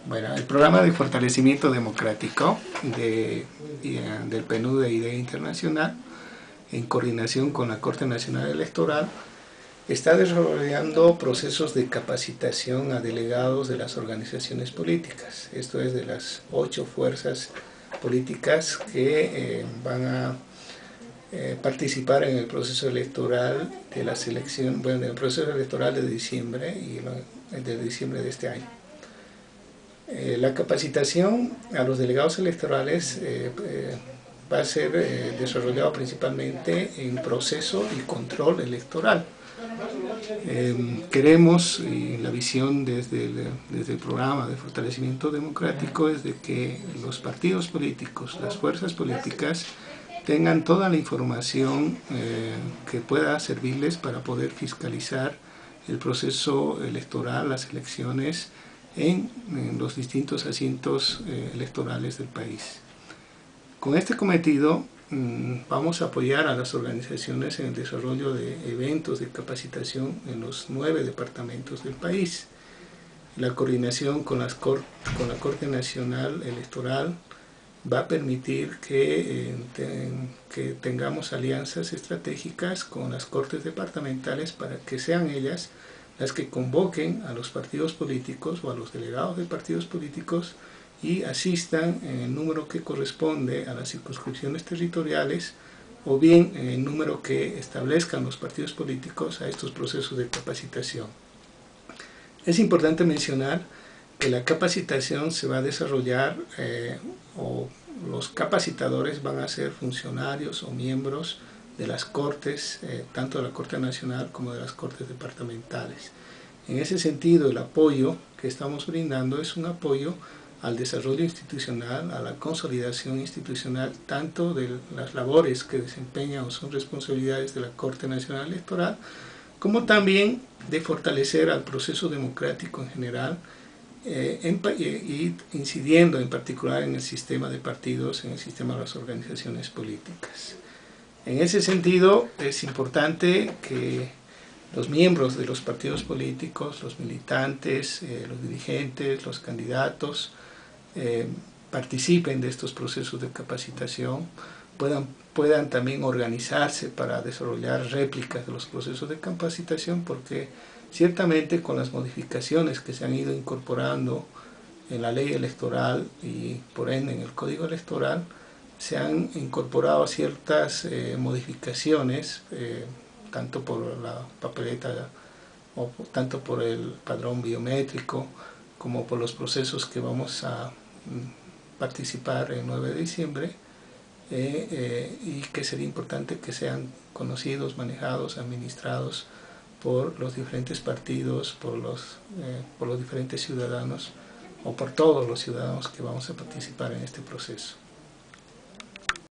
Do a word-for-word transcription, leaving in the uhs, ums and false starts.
Bueno, el programa de fortalecimiento democrático de, del P N U D E Idea Internacional, en coordinación con la Corte Nacional Electoral, está desarrollando procesos de capacitación a delegados de las organizaciones políticas. Esto es, de las ocho fuerzas políticas que eh, van a eh, participar en el proceso electoral de la selección, bueno, en el proceso electoral de diciembre y de diciembre de este año. Eh, la capacitación a los delegados electorales eh, eh, va a ser eh, desarrollado principalmente en proceso y control electoral. Eh, queremos, y la visión desde el, desde el programa de fortalecimiento democrático es de que los partidos políticos, las fuerzas políticas, tengan toda la información eh, que pueda servirles para poder fiscalizar el proceso electoral, las elecciones en, en los distintos asientos eh, electorales del país. Con este cometido mmm, vamos a apoyar a las organizaciones en el desarrollo de eventos de capacitación en los nueve departamentos del país. La coordinación con, las cor con la Corte Nacional Electoral va a permitir que, eh, ten, que tengamos alianzas estratégicas con las cortes departamentales para que sean ellas las que convoquen a los partidos políticos o a los delegados de partidos políticos y asistan en el número que corresponde a las circunscripciones territoriales o bien en el número que establezcan los partidos políticos a estos procesos de capacitación. Es importante mencionar que la capacitación se va a desarrollar eh, o los capacitadores van a ser funcionarios o miembros de las cortes, eh, tanto de la Corte Nacional como de las cortes departamentales. En ese sentido, el apoyo que estamos brindando es un apoyo al desarrollo institucional, a la consolidación institucional, tanto de las labores que desempeñan o son responsabilidades de la Corte Nacional Electoral, como también de fortalecer al proceso democrático en general, eh, en, y incidiendo en particular en el sistema de partidos, en el sistema de las organizaciones políticas. En ese sentido, es importante que los miembros de los partidos políticos, los militantes, eh, los dirigentes, los candidatos, eh, participen de estos procesos de capacitación, puedan, puedan también organizarse para desarrollar réplicas de los procesos de capacitación, porque ciertamente con las modificaciones que se han ido incorporando en la ley electoral y por ende en el código electoral, se han incorporado ciertas eh, modificaciones, eh, tanto por la papeleta o tanto por el padrón biométrico como por los procesos que vamos a mm, participar el nueve de diciembre eh, eh, y que sería importante que sean conocidos, manejados, administrados por los diferentes partidos, por los, eh, por los diferentes ciudadanos o por todos los ciudadanos que vamos a participar en este proceso.